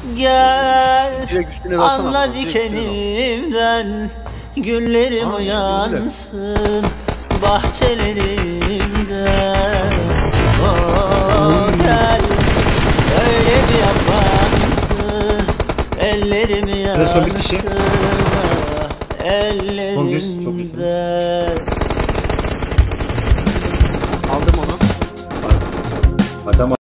Gel Direkt üstüne baksana. anla dikenimden, güllerim uyansın bahçelerimde. Oh, gel öyle bir yapansız, ellerimi yansın ellerimde. Aldım onu. Adam